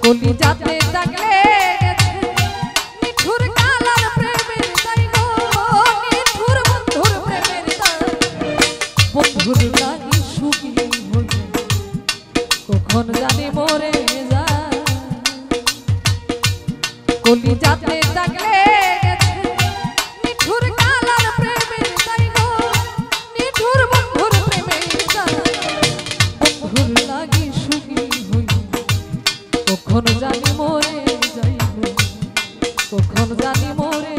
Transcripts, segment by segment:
কলি যাতে থাকলে নিঠুর কালার প্রেমের তাই গো নিঠুর বন্ধুর প্রেমের তাই বন্ধুর লাগি সুখী হই কখন জানি মরে যায় কলি যাতে থাকলে নিঠুর কালার প্রেমের তাই গো নিঠুর বন্ধুর প্রেমের তাই বন্ধুর লাগি সুখী হই কখন জানি মরে যাইব কখন জানি মরে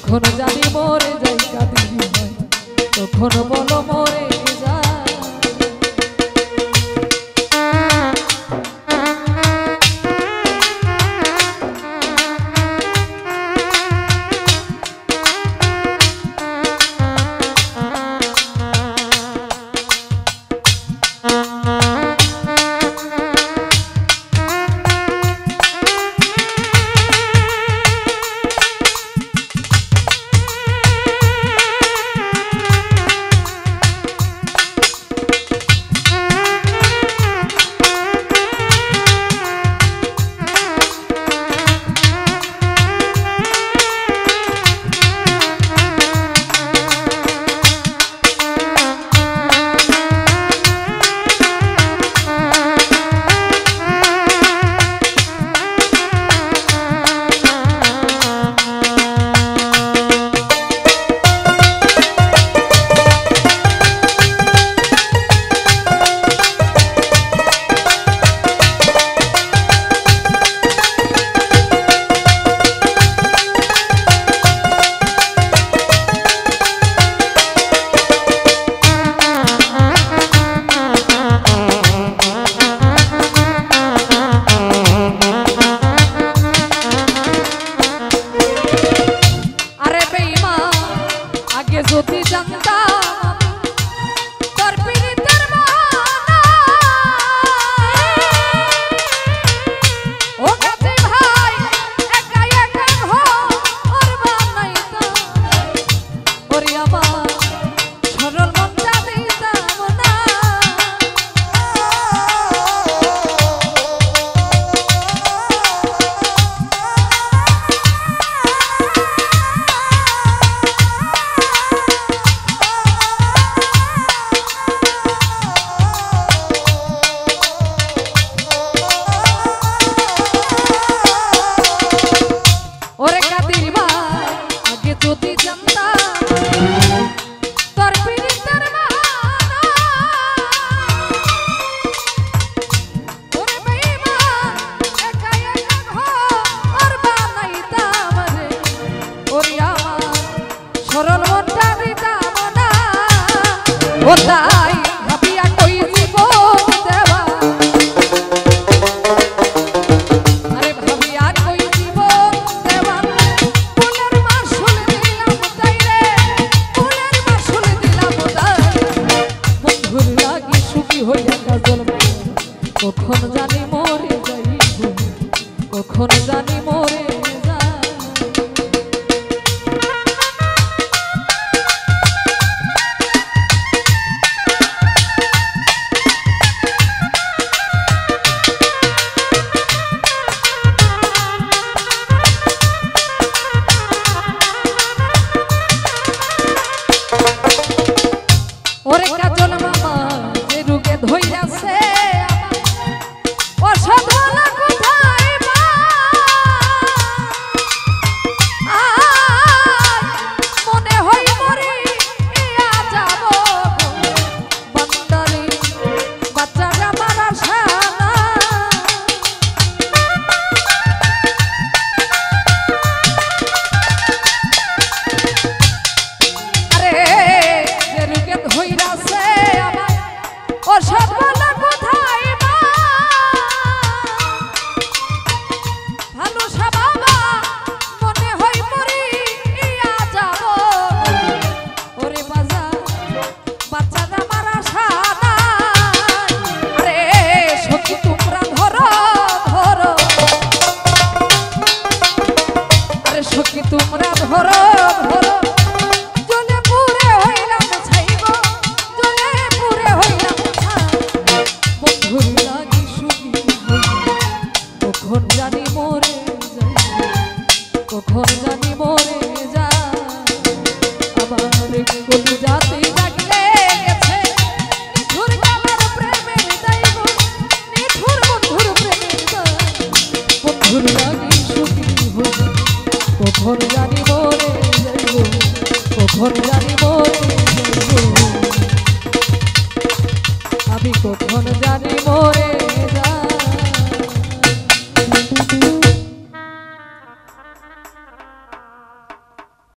কখন জানি মরে যাই কাঁদি হয়, কখন বলো মরে যায়। যদি জানতাম তোর পীড়িতের মানা, ও গতি ভাই একা একা ঘর বানাইতাম, ওরে আমার সরল মনটা দিতাম না। তাই ভাবিয়া কই জীবন দেওয়া, আরে ভাবিয়া কই জীবন দেওয়া, ফুলের মাসুল দিলাম তাই রে, ফুলের মাসুল দিলাম তাই, বন্ধুর লাগি সুখী হইয়া কাজল, কখন জানি মরে যাইব, কখন জানি মরে যায়। ওরে কাজল মামা যে রুগে ধইরাছে অসাধনা কোথায় বা, মনে হয় মরি ইয়া যাব বান্দারি বাচ্চারা মারা সানা, আরে যে রুগে ধইরাছে আমার অসাধনা কোথায় বা, ভালো বাবা মনে হয় মরি ইয়া যাব, ওরে বাজা বাচ্চারা মারা সানা, আরে সখী তোমরা ধরো ধরো, আরে সখী তোমরা ধরো ধরো, জ্বলে পুড়ে হইলাম ছাইব, জ্বলে পুড়ে হইলাম ছাই, বন্ধুর লাগি সুখী হইলাম, কখন জানি মরে যাই, কখন জানি মরে যায়। আমার কলি জাতি ডাকলে গেছে নিঠুর কালার প্রেমের দাইব, নিঠুর বন্ধুর প্রেমের দাই, বন্ধুর লাগি সুখী হইলাম, কখন জানি মরে যাইব, কখন জানি মরে যাইব, আমি কখন জানি মরে